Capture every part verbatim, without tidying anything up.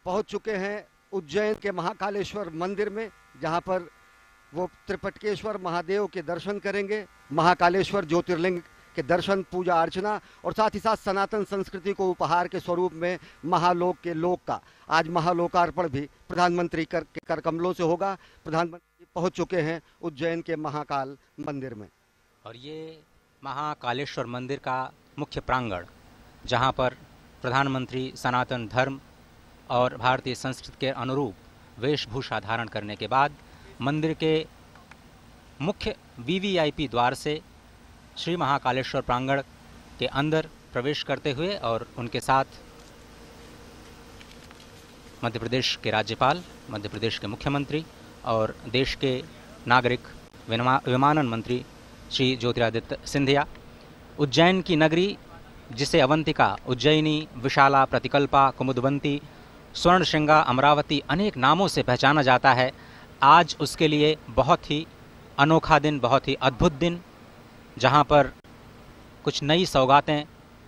पहुंच चुके हैं उज्जैन के महाकालेश्वर मंदिर में, जहां पर वो त्रिपटकेश्वर महादेव के दर्शन करेंगे, महाकालेश्वर ज्योतिर्लिंग के दर्शन, पूजा अर्चना और साथ ही साथ सनातन संस्कृति को उपहार के स्वरूप में महालोक के लोक का आज महालोकार्पण भी प्रधानमंत्री कर के कर कमलों से होगा। प्रधानमंत्री पहुंच चुके हैं उज्जैन के महाकाल मंदिर में। और ये महाकालेश्वर मंदिर का मुख्य प्रांगण, जहां पर प्रधानमंत्री सनातन धर्म और भारतीय संस्कृति के अनुरूप वेशभूषा धारण करने के बाद मंदिर के मुख्य वीवीआईपी द्वार से श्री महाकालेश्वर प्रांगण के अंदर प्रवेश करते हुए और उनके साथ मध्य प्रदेश के राज्यपाल, मध्य प्रदेश के मुख्यमंत्री और देश के नागरिक विमानन मंत्री श्री ज्योतिरादित्य सिंधिया, उज्जैन की नगरी जिसे अवंतिका, उज्जैनी, विशाला, प्रतिकल्पा, कुमुदवंती, स्वर्णशृंगा, अमरावती अनेक नामों से पहचाना जाता है, आज उसके लिए बहुत ही अनोखा दिन, बहुत ही अद्भुत दिन, जहां पर कुछ नई सौगातें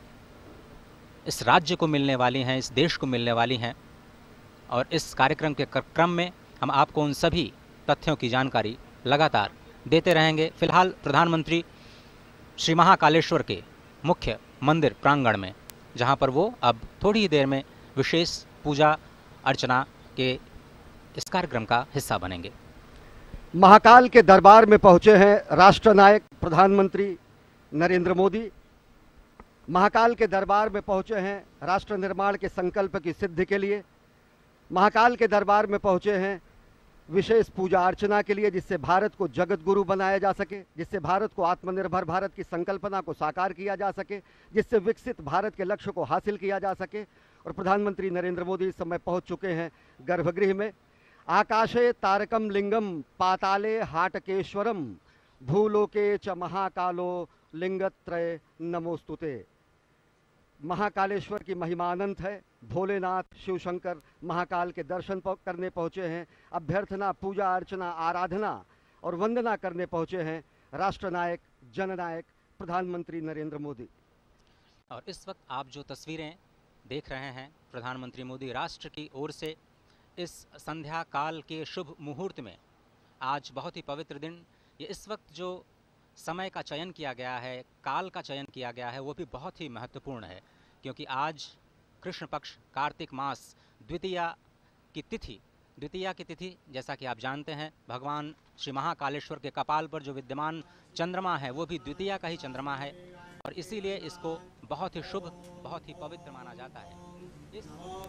इस राज्य को मिलने वाली हैं, इस देश को मिलने वाली हैं। और इस कार्यक्रम के क्रम में हम आपको उन सभी तथ्यों की जानकारी लगातार देते रहेंगे। फिलहाल प्रधानमंत्री श्री महाकालेश्वर के मुख्य मंदिर प्रांगण में, जहां पर वो अब थोड़ी ही देर में विशेष पूजा अर्चना के इस कार्यक्रम का हिस्सा बनेंगे। महाकाल के दरबार में पहुंचे हैं राष्ट्रनायक प्रधानमंत्री नरेंद्र मोदी। महाकाल के दरबार में पहुंचे हैं राष्ट्र निर्माण के संकल्प की सिद्धि के लिए। महाकाल के दरबार में पहुंचे हैं विशेष पूजा अर्चना के लिए, जिससे भारत को जगत गुरु बनाया जा सके, जिससे भारत को आत्मनिर्भर भारत की संकल्पना को साकार किया जा सके, जिससे विकसित भारत के लक्ष्य को हासिल किया जा सके। और प्रधानमंत्री नरेंद्र मोदी इस समय पहुंच चुके हैं गर्भगृह में। आकाशे तारकम लिंगम पाताले हाटकेश्वरम भूलोके च महाकालो लिंगत्रय नमोस्तुते। महाकालेश्वर की महिमा अनंत है। भोलेनाथ, शिव शंकर महाकाल के दर्शन करने पहुंचे हैं, अभ्यर्थना, पूजा अर्चना, आराधना और वंदना करने पहुंचे हैं राष्ट्रनायक, जननायक प्रधानमंत्री नरेंद्र मोदी। और इस वक्त आप जो तस्वीरें देख रहे हैं, प्रधानमंत्री मोदी राष्ट्र की ओर से इस संध्या काल के शुभ मुहूर्त में, आज बहुत ही पवित्र दिन, ये इस वक्त जो समय का चयन किया गया है, काल का चयन किया गया है, वो भी बहुत ही महत्वपूर्ण है, क्योंकि आज कृष्ण पक्ष कार्तिक मास द्वितीया की तिथि द्वितीया की तिथि जैसा कि आप जानते हैं, भगवान श्री महाकालेश्वर के कपाल पर जो विद्यमान चंद्रमा है वो भी द्वितीया का ही चंद्रमा है, और इसीलिए इसको बहुत ही शुभ, बहुत ही पवित्र माना जाता है। इस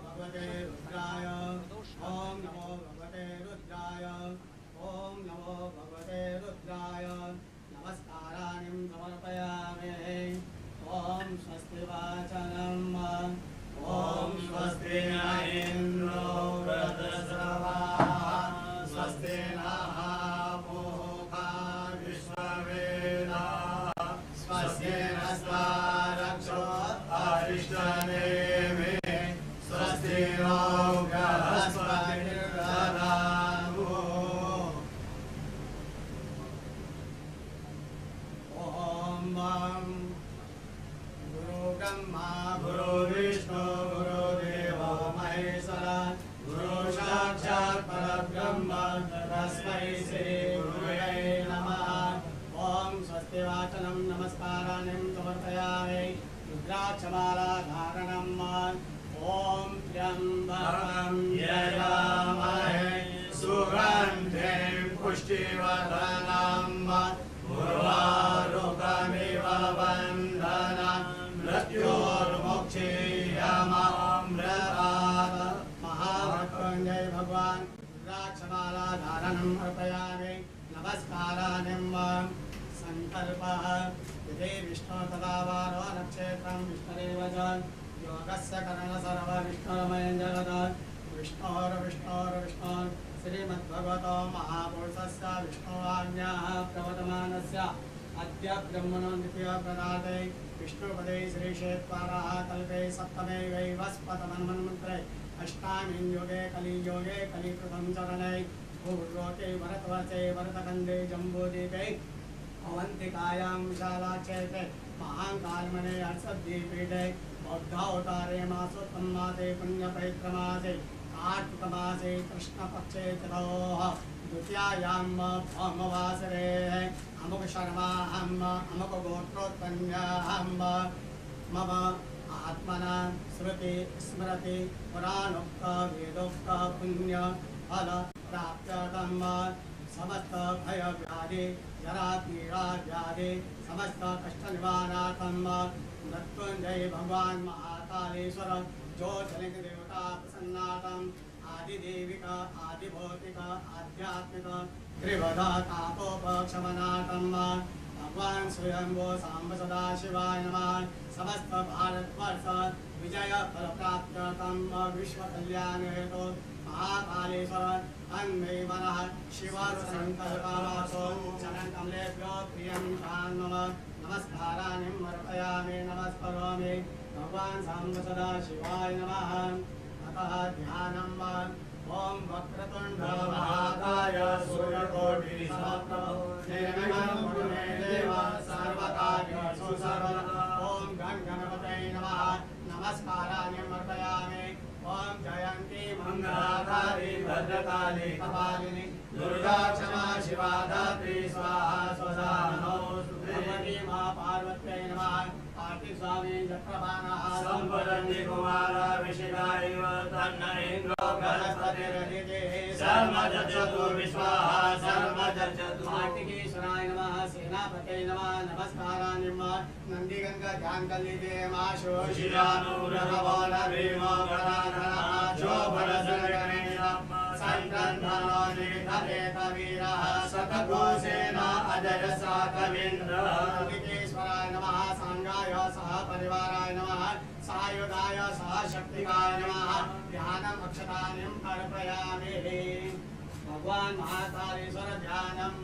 नमस्काराणि समर्पयामि। ओम स्वस्ति वाचनम ओम स्वस्ति न इंद्रो वृद्धश्रवाः स्वस्ति नः पूषा विश्ववेदाः स्वस्ति नस्तारक्षो अरिष्टनेमिः स्वस्ति नो बृहस्पतिर्दधातु। ओम गुरु ब्रह्मा गुरु विष्णु गुरुदेवो महेश्वरा गुरु साक्षात् परब्रह्म तस्मै श्री गुरुवे नमः। ओम स्वस्ति वाचनम नमस्काराणि समर्पयामि। रुद्राक्षमाला धारणम् ओम त्र्यंबकं यजामहे सुगन्धिं पुष्टिवर्धनम् उर्वारुकमिव बन्धनं मृत्योर्मुक्षीयमामृतात्। महामृत्युंजय भगवान रुद्राक्षमाला धारणम् अर्पयामि। नमस्काराणि संकल्पः यदि विष्णु तदा वारो नक्षत्रं विष्णुरेव च योगस्य करण सर्व विष्णुरमयं जगत् विष्णोर्विष्णोर्विष्णो श्रीमद्भगवतो महापुरुषस्य विष्णुवाज्ञाः प्रवर्तमानस्य अद्य ब्रह्मणो द्वितीय प्रदाते विष्णुपदे श्रीक्षेत्राः कल्पे सप्तमे वैवस्पतमन्वन्मन्त्रे अष्टामीं योगे कलियोगे कलिकृतं चरणे भूलोके भरतवर्षे भरतखण्डे जम्बूद्वीपे अवन्तिकायां विशालाक्षेत्रे महाकालमणे हर्षद्वीपीठे बौद्धावतारे मासोत्तम मासे पुण्यपवित्रमासे कार्तिकमासे कृष्णपक्षे चतुः द्वितीयायां भौमवासरे अमुक शर्माहम् अमुक गोत्रोत्पन्नाहम् मम आत्मना श्रुति स्मृति पुराणोक्त वेदोक्त पुण्य फल प्राप्त्यर्थं समस्त भय व्याधि जरा पीड़ा व्याधि समस्त कष्ट निवारणार्थं मृत्युंजय भगवान महाकालेश्वर ज्योतिर्लिंग देवता प्रसन्नार्थं आदिदेविका आदिभौतिका आध्यात्मिक त्रिवधा तापोपशमनार्थं भगवान स्वयंभो सांब सदा शिवाय नमः। समस्त भारतवर्ष विजय फल प्राप्त्यर्थं विश्व कल्याण हेतु महाकालेश्वर तन्मे मनः शिव संकल्पमासो चरण कमलेभ्यो प्रियं मम नमस्काराणि अर्पयामि नमस्करोमि भगवान सांब सदा शिवाय नमः। अतः ध्यानम् ओम वक्रतुंड महाकाय सूर्यकोटि समप्रभ निर्विघ्नं कुरु मे देव सर्वकार्येषु सर्वदा। ओम गण गणपतये नमः नमस्काराणि अर्पयामि। ओम जयंती मंगलाधारी भद्रकाली कपालिनी दुर्गा क्षमा शिवा धात्री स्वाहा स्वधा नमोस्तुते। मां पार्वत्यै नमः। कार्तिक स्वामी चक्रवाणः संवदन्ति कुमार विशिखायैव तन्न इन्द्रो बृहस्पतिरदिते सर्वजजतु विश्वाः सर्वजजतु। कार्तिकेश्वराय नमः सेनापतये नमः नमस्काराणि नंदीगंगा ध्यान कलिते माशो शिरानुरभवो नभीमो गणाधरः शोभरसगणेन संक्रन्धनो निधते कवीरः शतघोषेण अजय साकवीन्द्रः। कार्तिकेश्वराय नमः सांगाय सह परिवाराय नमः सायुधाय सह शक्तिकाय नमः। ध्यानम् अक्षतानि अर्पयामि। भगवान महाकालेश्वर ध्यानम्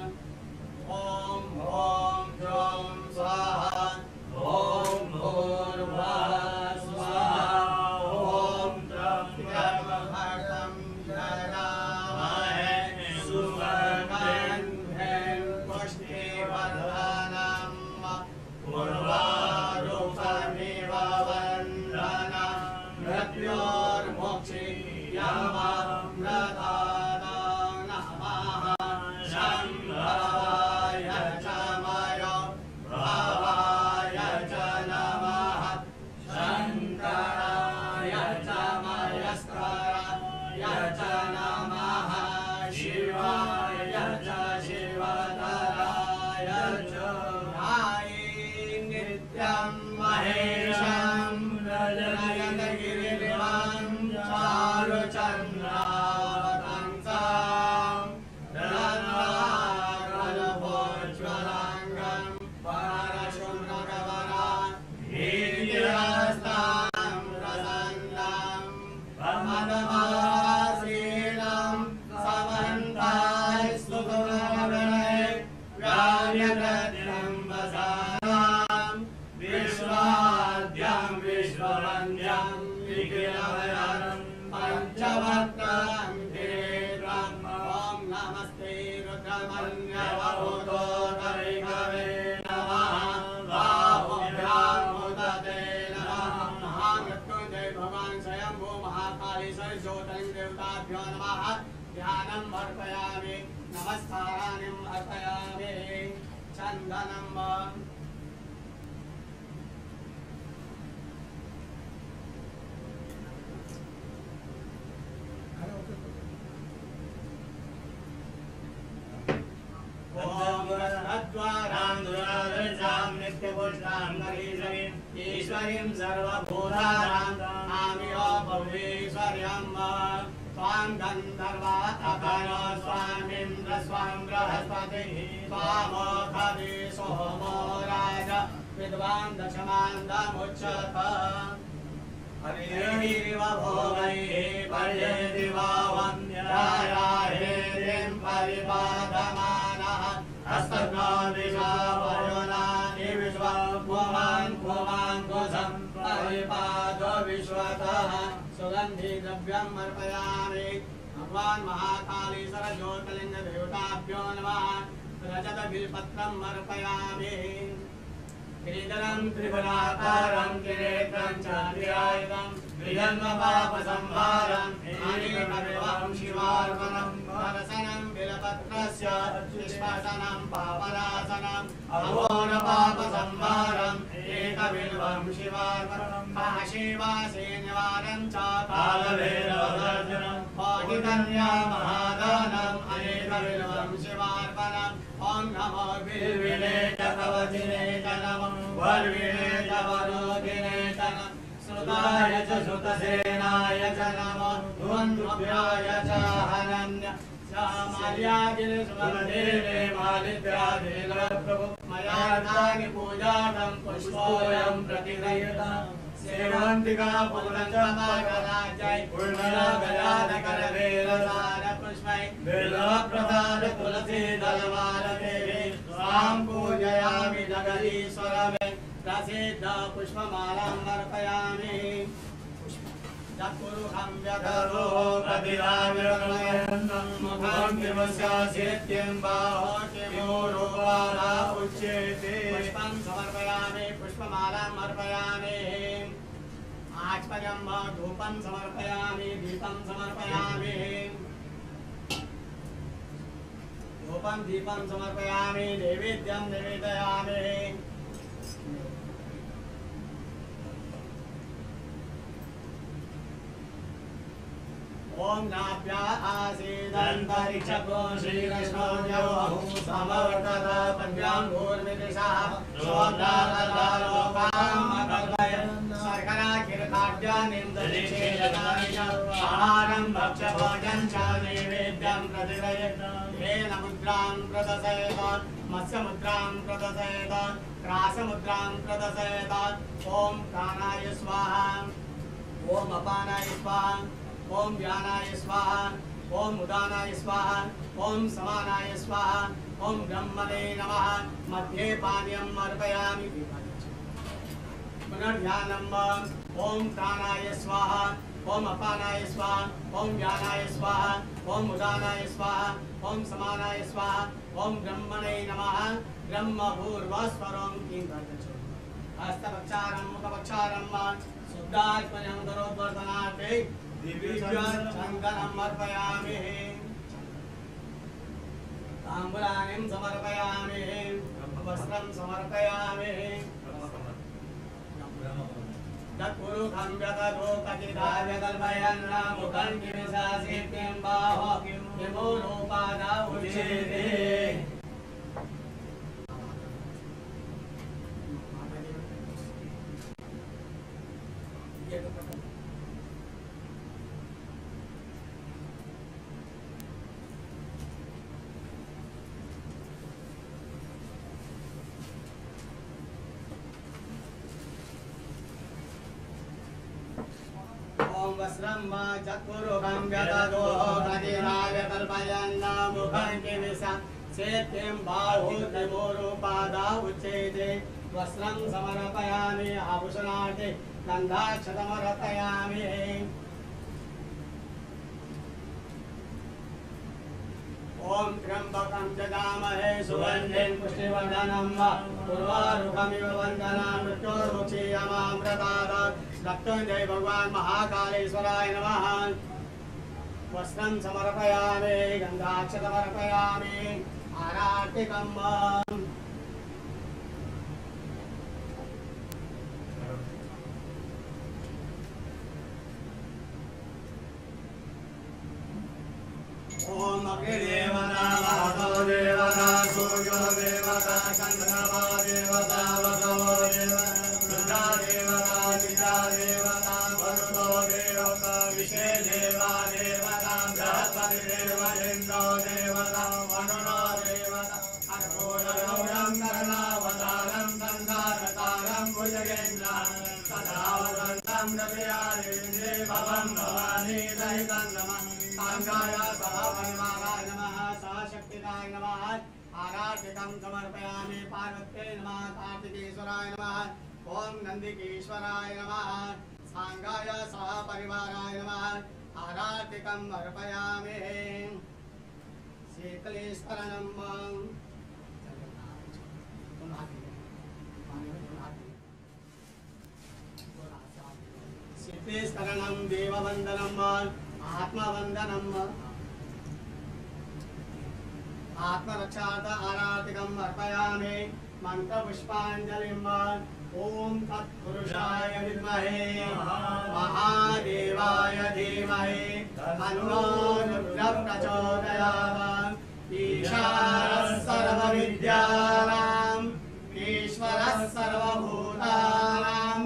ओम ओम ज्यों स्वाहा ओम भूर्भुवः स्वाहा ओम त्र्यंबकं यजामहे सुगन्धिं पुष्टिवर्धनम् उर्वारुकमिव वन्दनं मृत्योर्मुक्षीयमामृतात् नमः। शम्भवाय च मयो भवाय च नमः। शङ्कराय च मयस्कराय च नमः। शिवाय च शिवतराय च नित्यं महेशं रजनयनगिरिनिभं चारुचन्द्रावतंसं रत्नाकरभोज्ज्वलाङ्गं परशुभ्रगवनं वीर्यहस्तं प्रसन्नं प्रमदमासीनं समन्तास्तुतगणे व्यार्यगद्यं वसानां विश्वाद्यं विश्ववन्द्यं विकिलभयं पंचवक्त्रं धीरं। ओम नमस्ते रुद्रमन्यवभूतोदरिकवे नमः। बाहुभ्यां मुदते नमः। महामृत्युंजय भगवान स्वयंभू महाकालेश्वर ज्योतिर्लिंग देवताभ्यो नमः। ध्यानम् अर्पयामि नमस्काराणि अर्पयामि। चन्दनम् ओम रत्नद्वारां दुरादर्शां नित्यपुष्टां गरीशवीं ईश्वरीं सर्वभूतानां आमियो भवेश्वर्यं। स्वां गन्धर्वा अखनो स्वामिन्द्र स्वां बृहस्पतिः स्वामोखवे सोमो राज विद्वान् दशमान्दमुच्यत। हरिरिव भोगैः पर्येति वा वन्द्यायाहेरिं परिपादमानः। हस्तघ्नो दिशा वयोनानि विश्वा भुवान् भुवान् कुशं परिपादो विश्वतः। सुगन्धि द्रव्यम् अर्पयामि। भगवान महाकालेश्वर ज्योतिर्लिंग देवताभ्यो नमः। रजत बिल्पत्रम् अर्पयामि। गिरिधरं त्रिफलाकारं त्रिनेत्रं च त्रिआयुधं प्रियन्मपापसंहारम् अनेकविधं शिवार्पणं दर्शनं बिलपत्रस्य निष्पादनं पापनाशनम् अघोरपापसंहारम् एकविधं शिवार्पणं काशीवासे निवारणं च कालभैरवदर्शनं पाठिकन्या महादानम् अनेकविधं शिवार्पणम् ॐ नमो बिल्विने च कवचिने च नमो वर्विणे च वरोधिने च नमः श्रुताय च श्रुतसेनाय च नमो ध्वन्द्रुभ्याय च हनन्य माल्यागिरिस्वरदेवे मालिद्यादेवप्रभु मया तानि पूजातं पुष्पोऽयं प्रतिगृह्यताम् सेवन्तिका पूर्णचमागराजै पूर्णगजानकरवेलसारपुष्पै बिल्वप्रसाद तुलसी दलमालदेवे स्वां पूजयामि जगदीश्वरमे प्रसिद्ध पुष्पमालां अर्पयामि चतुर्हं व्यधरो प्रतिराव्यकलयन्नं मुखं किमस्यासित्यं बाहो किमोरोपादा उच्यते पुष्पं समर्पयामि पुष्पमालाम् अर्पयामि आचमनं धूपं समर्पयामि दीपं समर्पयामि धूपं दीपं समर्पयामि नैवेद्यं निवेदयामि ओम नाभ्या आसीदन्तरिक्षको श्रीकृष्णो यौः समवर्तत पद्याङ्गोर्मिदिशः शोद्धारलोकामकल्पयन् शर्कराखिरखाद्यानिन्दरिक्षेदनानि च आहारं भक्ष्यभोजनं च नैवेद्यं प्रतिगृह्यत येन मुद्रां प्रदशयत मत्स्यमुद्रां प्रदशयत क्रासमुद्रां प्रदशयत ॐ प्राणाय स्वाहा ॐ अपानाय स्वाहा ओम ज्ञानाय स्वाहा ओम उदानाय स्वाहा ओम समानाय स्वाहा ओम ब्रह्मणे नमः मध्ये पानीयम् अर्पयामि पुनर्ध्यानम् ओम प्राणाय स्वाहा ओम अपानाय स्वाहा ओम ज्ञानाय स्वाहा ओम उदानाय स्वाहा ओम समानाय स्वाहा ओम ब्रह्मणे नमः ब्रह्मभूर्वस्वरं किंकर्तचो हस्तपक्षारं मुखपक्षारं शुद्धात्मनं दरोद्वर्धनार्थे दिव्यचन्दनम् अर्पयामि ताम्बूलानिं समर्पयामि वस्त्रं समर्पयामि तत्पुरुषं व्यततो कथिताव्यकल्पयन् मुखं किमिशासित्यं बाहो किमोरोपादा उच्यते वस्त्रं वा चतुर्भुजं व्यदतो कथिताव्यकल्पयन् मुखं किमिशासित्यं बाहो किमोरोपादा उच्यते वस्त्रं समर्पयामि आभूषणार्थे गन्धाक्षतमर्पयामि ओम त्र्यंबकं जगामहे सुगन्धिं पुष्टिवर्धनं उर्वारुकमिव वन्दनान् मृत्योर्मुक्षीयमामृतात् रक्तञ्जय भगवान् महाकालेश्वराय नमः वस्त्रं समर्पयामि गन्धाक्षतमर्पयामि आरार्तिकम् ओम अग्निदेवता वातो देवता सूर्यो देवता चन्द्रमा देवता वसवो देवता रुद्रा देवता दिशा देवता वरुणो देवता विषे देवा देवता बृहस्पति देव इन्द्रो देवता वरुणो देवता अर्घोरगौरं कर्णावतारं संसारतारं भुजगेन्द्रं सदा वसन्तं रवियारेन्द्रे भवं भवानी सहितं नमः सांगाय सहपरिवाराय नमः सहशक्तिदाय नमः आराधिकं समर्पयामि पार्वत्यै नमः कार्तिकेश्वराय नमः ओम नंदिकेश्वराय नमः सांगाय सहपरिवाराय नमः आराधिकं अर्पयामि शीतलेश्वरनं शरणं देववन्दनम् आत्मवन्दनम् आत्मरक्षार्थ आराधिकम् अर्पयामि मन्त्रपुष्पाञ्जलिम् ॐ तत्पुरुषाय विद्महे महादेवाय धीमहि तन्नो रुद्रः प्रचोदयात् ईशानः सर्वविद्यानाम् ईश्वरः सर्वभूतानां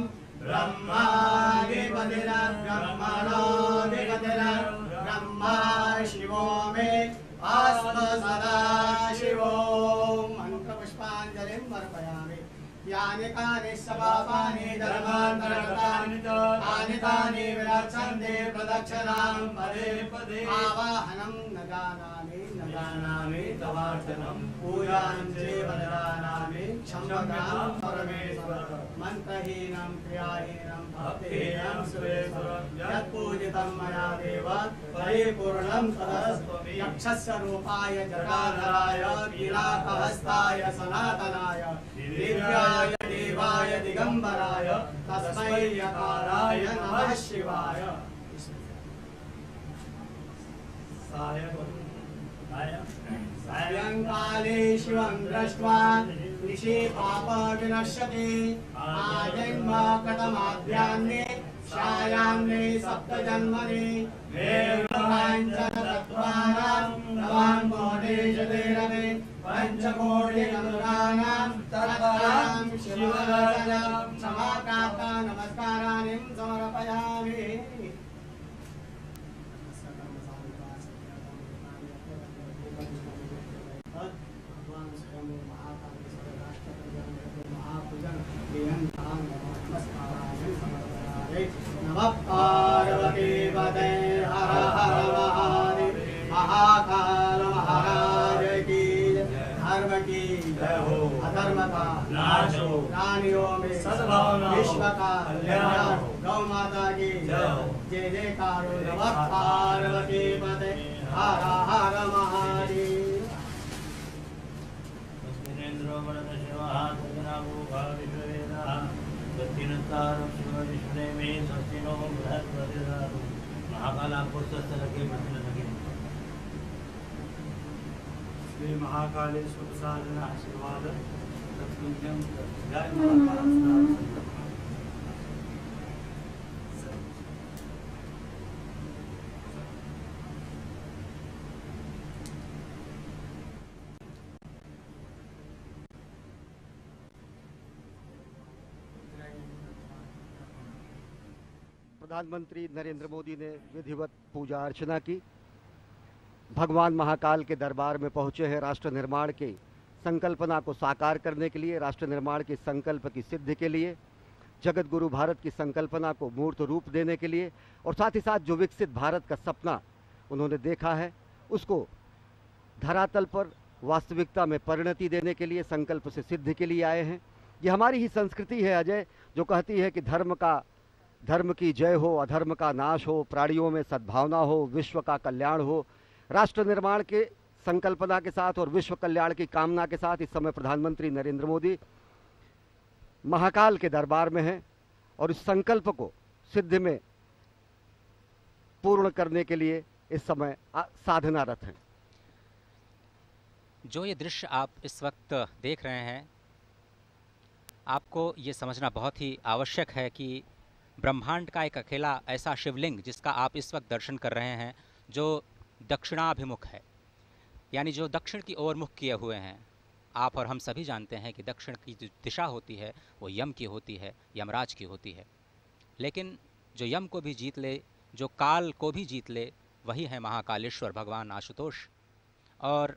ब्रह्माधिपतिर्ब्रह्मणोऽधिपतिर्ब्रह्मा शिवो मे अस्तु सदा शिवो मन्त्रपुष्पाञ्जलिं समर्पयामि यानि कानि पापानि धर्मान्तरकृतानि च तानि तानि विरक्षन्ते प्रदक्षिणां पदे पदे आवाहनं न जानामि न जानामि तवार्चनं पूजां चैव न जानामि क्षम्यतां परमेश्वर मन्त्रहीनं क्रियाहीनं भक्तिहीनं सुरेश्वर यत्पूजितं मया देव परिपूर्णं तदस्त्वं यक्षस्य रूपाय जटाधराय कीलाकहस्ताय सनातनाय दिव्याय देवाय दिगंबराय तस्मै यकाराय नमः शिवाय सायंकाले शिवं दृष्ट्वा निशि पापविनश्यति आजन्म कथमाध्यान्ने छायान्ने सप्तजन्मनि वेदाञ्चनतत्त्वानां नवान् मोदेशदेरवे पञ्चकोटिनमृगाणां तत्त्वानां शिवदर्शनं समाप्राप्ता नमस्काराणि समर्पयामि नमः पार्वती पते हर हर महादेव महाकाल महाराज की धर्म की जय हो अधर्म का नाश हो प्राणियों में सद्भावना विश्व का कल्याण गौ माता की जय हो जय जयकार नमः पार्वती पते हर हर महादेव महाकाल आपको स्वस्थ रखे मत लगे श्री महाकालेश्वर साधन आशीर्वाद तत्पुण्यम जय महाकाल। प्रधानमंत्री नरेंद्र मोदी ने विधिवत पूजा अर्चना की। भगवान महाकाल के दरबार में पहुंचे हैं राष्ट्र निर्माण के संकल्पना को साकार करने के लिए, राष्ट्र निर्माण के संकल्प की सिद्धि के लिए, जगत गुरु भारत की संकल्पना को मूर्त रूप देने के लिए और साथ ही साथ जो विकसित भारत का सपना उन्होंने देखा है उसको धरातल पर वास्तविकता में परिणति देने के लिए, संकल्प से सिद्धि के लिए आए हैं। ये हमारी ही संस्कृति है अजय, जो कहती है कि धर्म का धर्म की जय हो, अधर्म का नाश हो, प्राणियों में सद्भावना हो, विश्व का कल्याण हो। राष्ट्र निर्माण के संकल्पना के साथ और विश्व कल्याण की कामना के साथ इस समय प्रधानमंत्री नरेंद्र मोदी महाकाल के दरबार में हैं और इस संकल्प को सिद्धि में पूर्ण करने के लिए इस समय साधनारत हैं। जो ये दृश्य आप इस वक्त देख रहे हैं, आपको ये समझना बहुत ही आवश्यक है कि ब्रह्मांड का एक अकेला ऐसा शिवलिंग जिसका आप इस वक्त दर्शन कर रहे हैं, जो दक्षिणाभिमुख है, यानी जो दक्षिण की ओर मुख किए हुए हैं। आप और हम सभी जानते हैं कि दक्षिण की जो दिशा होती है वो यम की होती है, यमराज की होती है। लेकिन जो यम को भी जीत ले, जो काल को भी जीत ले, वही है महाकालेश्वर भगवान आशुतोष। और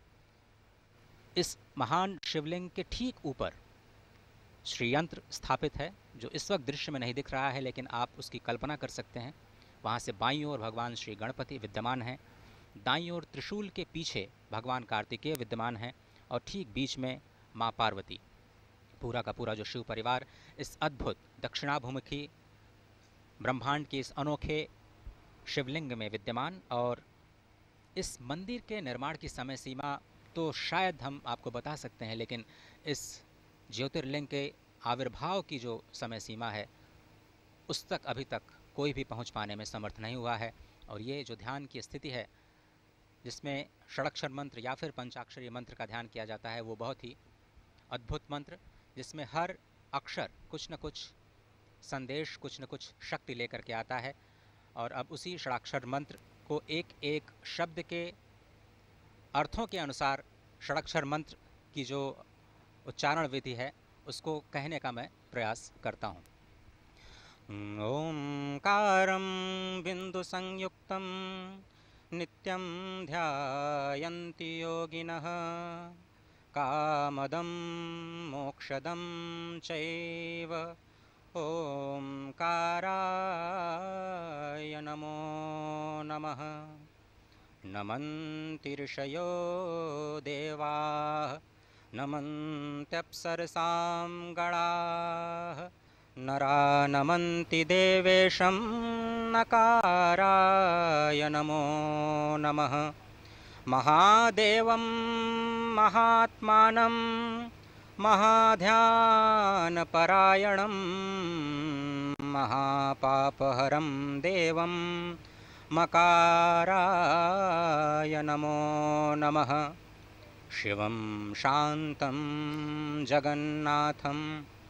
इस महान शिवलिंग के ठीक ऊपर श्रीयंत्र स्थापित है, जो इस वक्त दृश्य में नहीं दिख रहा है, लेकिन आप उसकी कल्पना कर सकते हैं। वहाँ से बाईं ओर भगवान श्री गणपति विद्यमान हैं, दाईं ओर त्रिशूल के पीछे भगवान कार्तिकेय विद्यमान हैं और ठीक बीच में माँ पार्वती। पूरा का पूरा जो शिव परिवार इस अद्भुत दक्षिणाभिमुखी ब्रह्मांड के इस अनोखे शिवलिंग में विद्यमान। और इस मंदिर के निर्माण की समय सीमा तो शायद हम आपको बता सकते हैं, लेकिन इस ज्योतिर्लिंग के आविर्भाव की जो समय सीमा है उस तक अभी तक कोई भी पहुंच पाने में समर्थ नहीं हुआ है। और ये जो ध्यान की स्थिति है जिसमें षडाक्षर मंत्र या फिर पंचाक्षरी मंत्र का ध्यान किया जाता है, वो बहुत ही अद्भुत मंत्र, जिसमें हर अक्षर कुछ न कुछ संदेश, कुछ न कुछ शक्ति लेकर के आता है। और अब उसी षडाक्षर मंत्र को एक एक शब्द के अर्थों के अनुसार षडाक्षर मंत्र की जो उच्चारण विधि है उसको कहने का मैं प्रयास करता हूँ। ओंकारं बिंदु संयुक्तं नित्यं ध्यायन्ति योगिनः कामदं मोक्षदं चैव ओंकाराय नमो नमः। नमन्ति ऋषयो देवाः नमन्त्यप्सरसां गणाः नरा नमन्ति देवेशं नकाराय नमो नमः। महादेवं महात्मानं महाध्यानपरायणं महापापहरं देवं मकाराय नमो नमः। शिवं शान्तं जगन्नाथं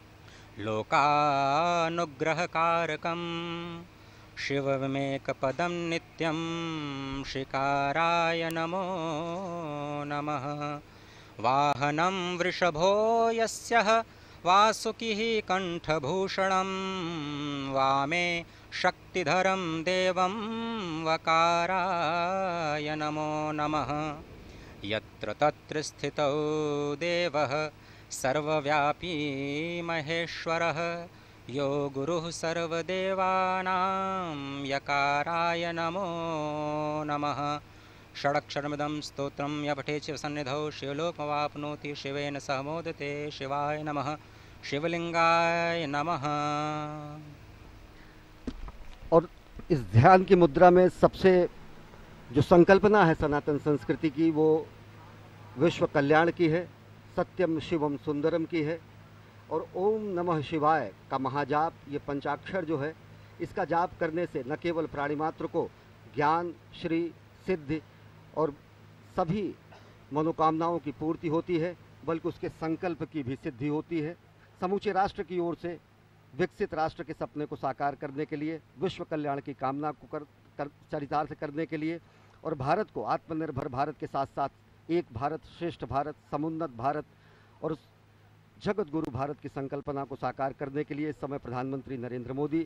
लोकानुग्रहकारकं शिवमेकपदं नित्यं शिकाराय नमो नमः। वाहनं वृषभो यस्यः वासुकिः कंठभूषणं वामे शक्तिधरं देवं वकाराय नमो नमः। यत्र तत्र स्थितौ देवः सर्वव्यापी महेश्वरः यो गुरुः सर्वदेवानां यकाराय नमो नमः। षडक्षरमिदं स्तोत्रं य पठेत् शिवसन्निधौ शिवलोकमवाप्नोति शिवेन सह मोदते। शिवाय नमः। शिवलिंगाय नमः। और इस ध्यान की मुद्रा में सबसे जो संकल्पना है सनातन संस्कृति की, वो विश्व कल्याण की है, सत्यम शिवम सुंदरम की है। और ओम नमः शिवाय का महाजाप, ये पंचाक्षर जो है, इसका जाप करने से न केवल प्राणी मात्र को ज्ञान, श्री, सिद्धि और सभी मनोकामनाओं की पूर्ति होती है, बल्कि उसके संकल्प की भी सिद्धि होती है। समूचे राष्ट्र की ओर से विकसित राष्ट्र के सपने को साकार करने के लिए, विश्व कल्याण की कामना को कर, कर चरितार्थ करने के लिए और भारत को आत्मनिर्भर भारत के साथ साथ एक भारत श्रेष्ठ भारत, समुन्नत भारत और जगत गुरु भारत की संकल्पना को साकार करने के लिए इस समय प्रधानमंत्री नरेंद्र मोदी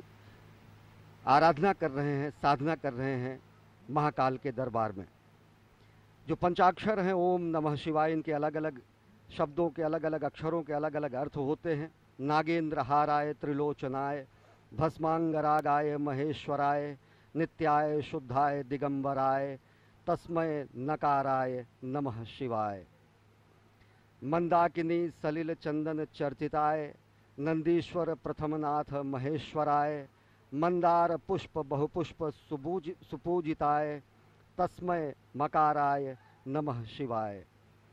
आराधना कर रहे हैं, साधना कर रहे हैं महाकाल के दरबार में। जो पंचाक्षर हैं ओम नमः शिवाय, इनके अलग अलग शब्दों के अलग अलग अक्षरों के अलग अलग अर्थ होते हैं। नागेंद्र हाराय त्रिलोचनाय भस्मांगरागाय महेश्वराय नित्याय शुद्धाय दिगंबराय तस्मय नकाराय नमः शिवाय। मंदाकिनी सलिल चंदन चर्चिताय नंदीश्वर प्रथमनाथ महेश्वराय मंदार पुष्प बहुपुष्प सुपूज सुपूजिताय तस्मय मकाराय नमः शिवाय।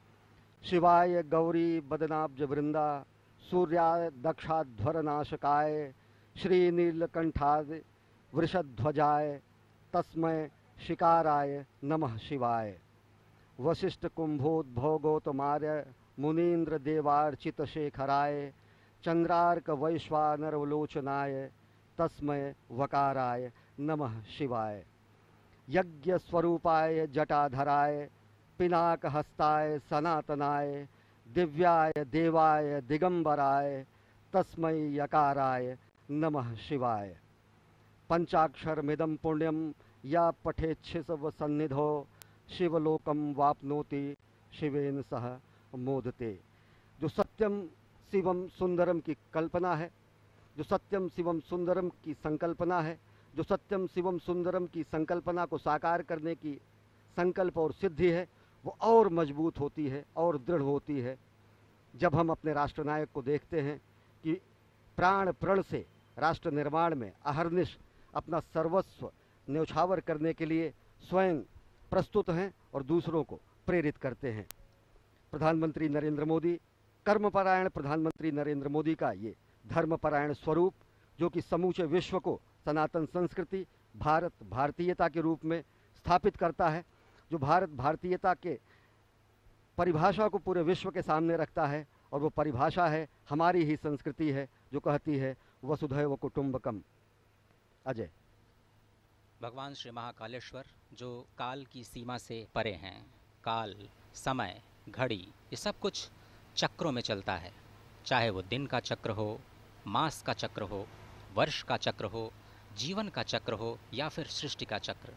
शिवाय गौरी बदनाब्ज वृंदा सूर्याय दक्षाध्वर नाशकाय श्रीनीलकंठाय वृषध्वजाय तस्मय शिकाराय नमः शिवाय। वशिष्ठ कुंभोद्भव गौतमार्य मुनीन्द्र देवार्चित शेखराय चंद्रार्क वैश्वानरवलोचनाय तस्मय वकाराय नमः शिवाय। यज्ञ स्वरूपाय जटाधराय पिनाक हस्ताय सनातनाय दिव्याय देवाय दिगंबराय तस्मै यकाराय नमः शिवाय। पंचाक्षरमिदं पुण्यं या पठेच्छिव सन्निधो शिवलोकम वाप्नोति शिवेन सह मोदते। जो सत्यम शिवम सुंदरम की कल्पना है, जो सत्यम शिवम सुंदरम की संकल्पना है, जो सत्यम शिवम सुंदरम की संकल्पना को साकार करने की संकल्प और सिद्धि है, वो और मजबूत होती है और दृढ़ होती है जब हम अपने राष्ट्रनायक को देखते हैं कि प्राण प्रण से राष्ट्र निर्माण में अहर्निश अपना सर्वस्व न्यौछावर करने के लिए स्वयं प्रस्तुत हैं और दूसरों को प्रेरित करते हैं। प्रधानमंत्री नरेंद्र मोदी, कर्मपरायण प्रधानमंत्री नरेंद्र मोदी का ये धर्मपरायण स्वरूप, जो कि समूचे विश्व को सनातन संस्कृति, भारत भारतीयता के रूप में स्थापित करता है, जो भारत भारतीयता के परिभाषा को पूरे विश्व के सामने रखता है। और वो परिभाषा है, हमारी ही संस्कृति है, जो कहती है वसुधैव कुटुंबकम। अजय। भगवान श्री महाकालेश्वर जो काल की सीमा से परे हैं, काल, समय, घड़ी, ये सब कुछ चक्रों में चलता है, चाहे वो दिन का चक्र हो, मास का चक्र हो, वर्ष का चक्र हो, जीवन का चक्र हो या फिर सृष्टि का चक्र।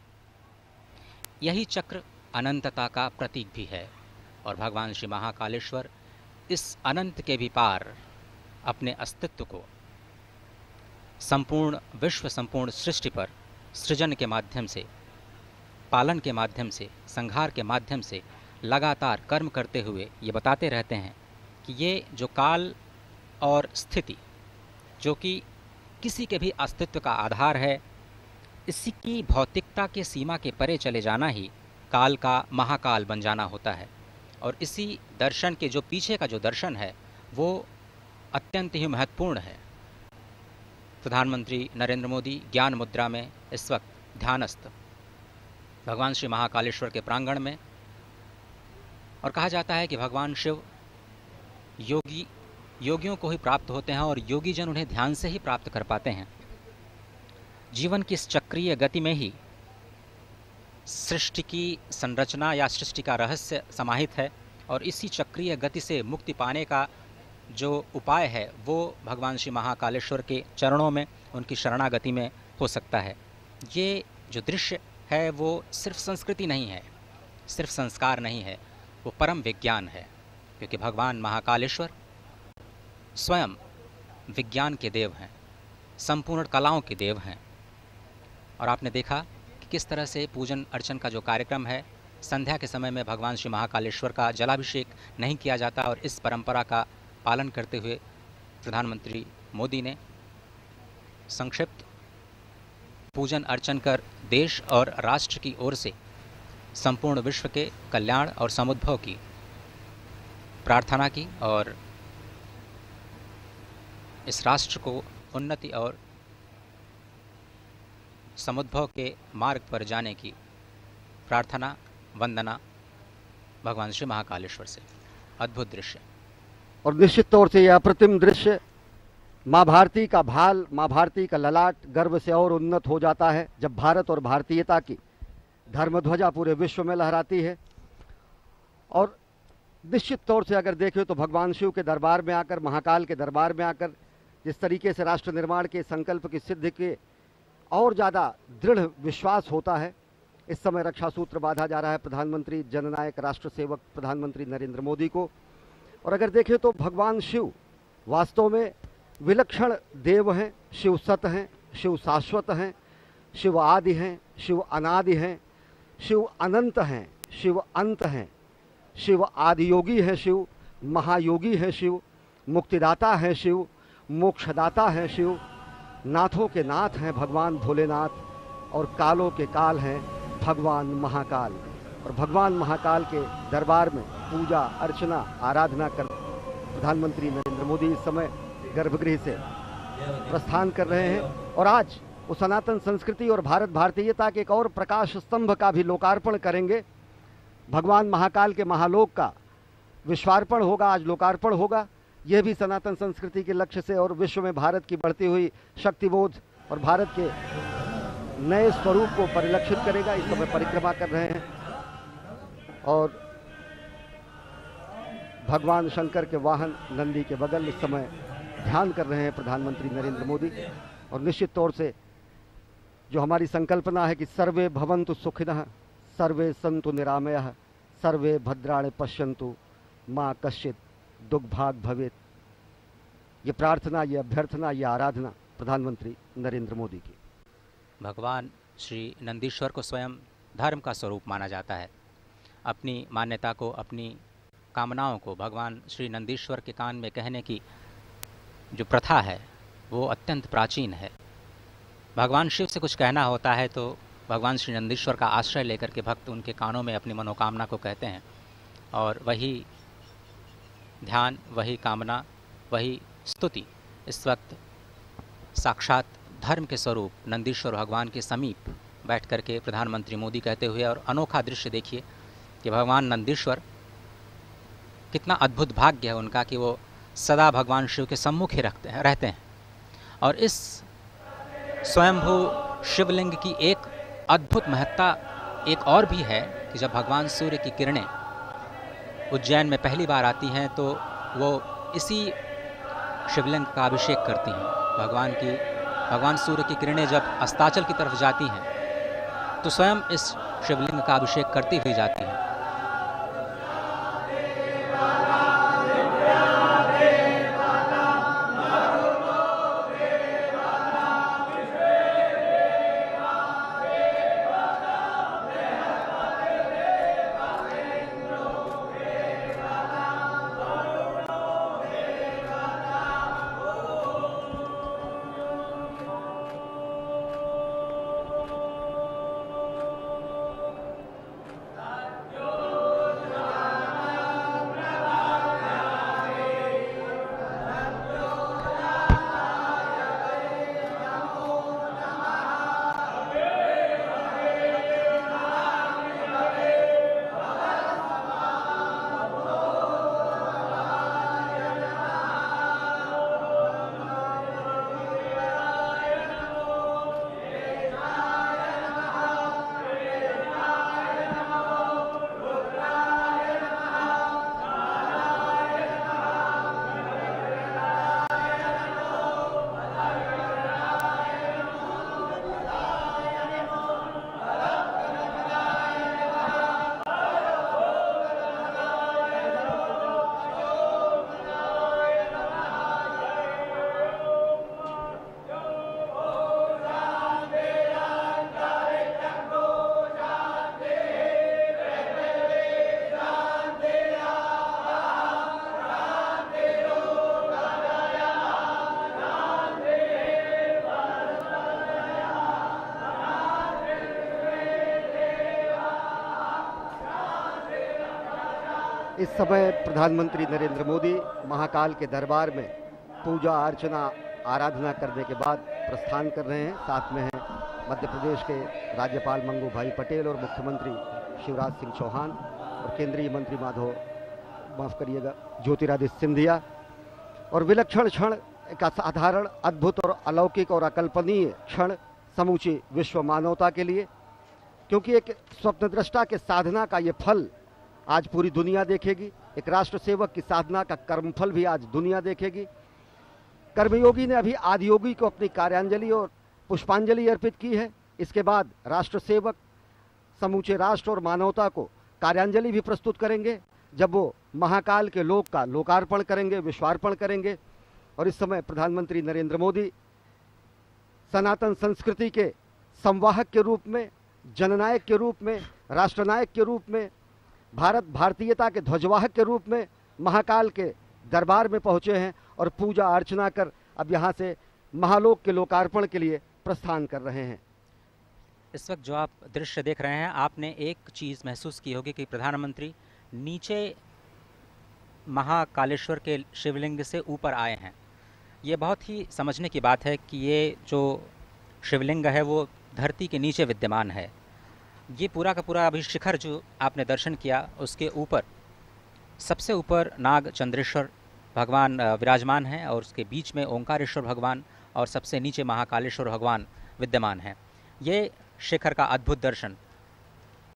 यही चक्र अनंतता का प्रतीक भी है और भगवान श्री महाकालेश्वर इस अनंत के भी पार अपने अस्तित्व को संपूर्ण विश्व, संपूर्ण सृष्टि पर सृजन के माध्यम से, पालन के माध्यम से, संहार के माध्यम से लगातार कर्म करते हुए ये बताते रहते हैं कि ये जो काल और स्थिति, जो कि किसी के भी अस्तित्व का आधार है, इसी की भौतिकता के सीमा के परे चले जाना ही काल का महाकाल बन जाना होता है। और इसी दर्शन के जो पीछे का जो दर्शन है वो अत्यंत ही महत्वपूर्ण है। प्रधानमंत्री नरेंद्र मोदी ज्ञान मुद्रा में इस वक्त ध्यानस्थ भगवान श्री महाकालेश्वर के प्रांगण में, और कहा जाता है कि भगवान शिव योगी योगियों को ही प्राप्त होते हैं और योगी जन उन्हें ध्यान से ही प्राप्त कर पाते हैं। जीवन की इस चक्रीय गति में ही सृष्टि की संरचना या सृष्टि का रहस्य समाहित है और इसी चक्रीय गति से मुक्ति पाने का जो उपाय है वो भगवान श्री महाकालेश्वर के चरणों में, उनकी शरणागति में हो सकता है। ये जो दृश्य है वो सिर्फ संस्कृति नहीं है, सिर्फ संस्कार नहीं है, वो परम विज्ञान है, क्योंकि भगवान महाकालेश्वर स्वयं विज्ञान के देव हैं, संपूर्ण कलाओं के देव हैं। और आपने देखा कि किस तरह से पूजन अर्चन का जो कार्यक्रम है, संध्या के समय में भगवान श्री महाकालेश्वर का जलाभिषेक नहीं किया जाता और इस परंपरा का पालन करते हुए प्रधानमंत्री मोदी ने संक्षिप्त पूजन अर्चन कर देश और राष्ट्र की ओर से संपूर्ण विश्व के कल्याण और समुद्भव की प्रार्थना की और इस राष्ट्र को उन्नति और समुद्भव के मार्ग पर जाने की प्रार्थना, वंदना भगवान श्री महाकालेश्वर से। अद्भुत दृश्य और निश्चित तौर से यह अप्रतिम दृश्य माँ भारती का भाल, माँ भारती का ललाट गर्व से और उन्नत हो जाता है जब भारत और भारतीयता की धर्मध्वजा पूरे विश्व में लहराती है। और निश्चित तौर से अगर देखें तो भगवान शिव के दरबार में आकर, महाकाल के दरबार में आकर जिस तरीके से राष्ट्र निर्माण के संकल्प की सिद्धि के और ज़्यादा दृढ़ विश्वास होता है। इस समय रक्षा सूत्र बांधा जा रहा है प्रधानमंत्री जननायक राष्ट्र सेवक प्रधानमंत्री नरेंद्र मोदी को। और अगर देखें तो भगवान शिव वास्तव में विलक्षण देव हैं, शिव सत हैं, शिव शाश्वत हैं, शिव आदि हैं, शिव अनादि हैं, शिव अनंत हैं, शिव अंत हैं, शिव आदि योगी हैं, शिव महायोगी हैं, शिव मुक्तिदाता हैं, शिव मोक्षदाता हैं, शिव नाथों के नाथ हैं भगवान भोलेनाथ और कालों के काल हैं भगवान महाकाल। और भगवान महाकाल के दरबार में पूजा अर्चना आराधना कर प्रधानमंत्री नरेंद्र मोदी इस समय गर्भगृह से प्रस्थान कर रहे हैं। और आज वो सनातन संस्कृति और भारत भारतीयता के एक और प्रकाश स्तंभ का भी लोकार्पण करेंगे। भगवान महाकाल के महालोक का विश्वार्पण होगा, आज लोकार्पण होगा। यह भी सनातन संस्कृति के लक्ष्य से और विश्व में भारत की बढ़ती हुई शक्तिबोध और भारत के नए स्वरूप को परिलक्षित करेगा। इस समय परिक्रमा कर रहे हैं और भगवान शंकर के वाहन नंदी के बगल इस समय ध्यान कर रहे हैं प्रधानमंत्री नरेंद्र मोदी। और निश्चित तौर से जो हमारी संकल्पना है कि सर्वे भवन्तु सुखिनः, सर्वे सन्तु निरामयः, सर्वे भद्राणि पश्यन्तु, माँ कश्चित् दुर्भाग् भवेत्, ये प्रार्थना, ये अभ्यर्थना, ये आराधना प्रधानमंत्री नरेंद्र मोदी की। भगवान श्री नंदीश्वर को स्वयं धर्म का स्वरूप माना जाता है। अपनी मान्यता को, अपनी कामनाओं को भगवान श्री नंदीश्वर के कान में कहने की जो प्रथा है वो अत्यंत प्राचीन है। भगवान शिव से कुछ कहना होता है तो भगवान श्री नंदीश्वर का आश्रय लेकर के भक्त उनके कानों में अपनी मनोकामना को कहते हैं और वही ध्यान, वही कामना, वही स्तुति इस वक्त साक्षात धर्म के स्वरूप नंदीश्वर भगवान के समीप बैठ कर के प्रधानमंत्री मोदी कहते हुए, और अनोखा दृश्य देखिए कि भगवान नंदीश्वर, कितना अद्भुत भाग्य है उनका कि वो सदा भगवान शिव के सम्मुख ही रखते हैं रहते हैं। और इस स्वयंभू शिवलिंग की एक अद्भुत महत्ता एक और भी है कि जब भगवान सूर्य की किरणें उज्जैन में पहली बार आती हैं तो वो इसी शिवलिंग का अभिषेक करती हैं। भगवान की भगवान सूर्य की किरणें जब अस्ताचल की तरफ जाती हैं तो स्वयं इस शिवलिंग का अभिषेक करती हुई जाती हैं। इस समय प्रधानमंत्री नरेंद्र मोदी महाकाल के दरबार में पूजा अर्चना आराधना करने के बाद प्रस्थान कर रहे हैं। साथ में हैं मध्य प्रदेश के राज्यपाल मंगू भाई पटेल और मुख्यमंत्री शिवराज सिंह चौहान और केंद्रीय मंत्री माधव माफ करिएगा ज्योतिरादित्य सिंधिया। और विलक्षण क्षण, एक असाधारण, अद्भुत और अलौकिक और अकल्पनीय क्षण समूची विश्व मानवता के लिए, क्योंकि एक स्वप्नदृष्टा के साधना का ये फल आज पूरी दुनिया देखेगी। एक राष्ट्र सेवक की साधना का कर्मफल भी आज दुनिया देखेगी। कर्मयोगी ने अभी आदियोगी को अपनी कार्यांजलि और पुष्पांजलि अर्पित की है। इसके बाद राष्ट्र सेवक समूचे राष्ट्र और मानवता को कार्यांजलि भी प्रस्तुत करेंगे जब वो महाकाल के लोक का लोकार्पण करेंगे, विश्वार्पण करेंगे। और इस समय प्रधानमंत्री नरेंद्र मोदी सनातन संस्कृति के संवाहक के रूप में, जननायक के रूप में, राष्ट्रनायक के रूप में, भारत भारतीयता के ध्वजवाहक के रूप में महाकाल के दरबार में पहुंचे हैं और पूजा अर्चना कर अब यहां से महालोक के लोकार्पण के लिए प्रस्थान कर रहे हैं। इस वक्त जो आप दृश्य देख रहे हैं, आपने एक चीज़ महसूस की होगी कि प्रधानमंत्री नीचे महाकालेश्वर के शिवलिंग से ऊपर आए हैं। ये बहुत ही समझने की बात है कि ये जो शिवलिंग है वो धरती के नीचे विद्यमान है। ये पूरा का पूरा अभी शिखर जो आपने दर्शन किया, उसके ऊपर सबसे ऊपर नाग चंद्रेश्वर भगवान विराजमान हैं और उसके बीच में ओंकारेश्वर भगवान और सबसे नीचे महाकालेश्वर भगवान विद्यमान हैं। ये शिखर का अद्भुत दर्शन